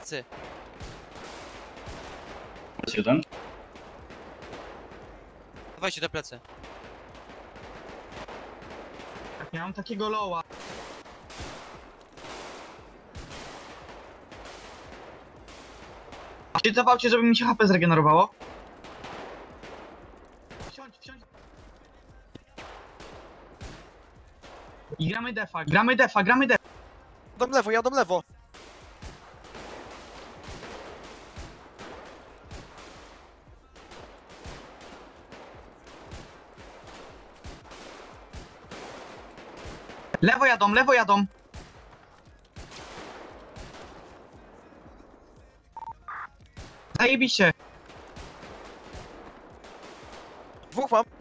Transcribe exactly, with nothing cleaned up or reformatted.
plecy. jeden. Dawajcie te plecy. Ja mam takiego loła. Wsiadł cię, żeby mi się H P zregenerowało. Wsiądź, wsiądź. I gramy defa, gramy defa, gramy defa. Jadą lewo, jadą lewo. Lewo jadą, lewo jadą. Zajebiście. Dwóch mam.